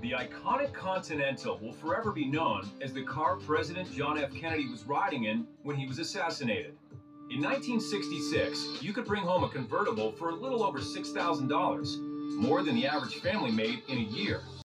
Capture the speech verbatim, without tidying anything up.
The iconic Continental will forever be known as the car President John F. Kennedy was riding in when he was assassinated. In nineteen sixty-six, you could bring home a convertible for a little over six thousand dollars, more than the average family made in a year.